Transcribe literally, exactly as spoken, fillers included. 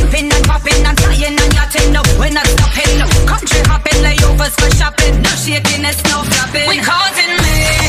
jumping and popping and flying and yachting. No, we're not stopping. No, country hopping, layovers for shopping. No shakiness, no flapping. We causing me.